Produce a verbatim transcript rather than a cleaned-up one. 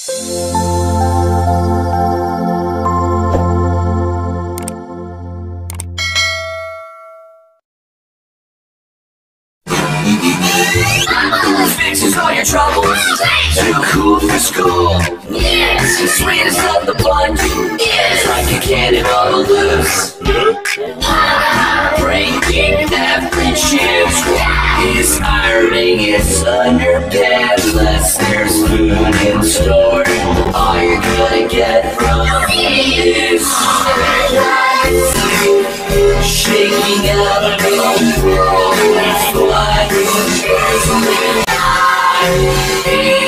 Fixes all your troubles. Too cool for school. Yes, the sweetest of the bunch. Yes, like a cannonball loose. Breaking average shoes. He's ironing his underpants. There's food in store. All you're gonna get from me is shaking out the world. Flying.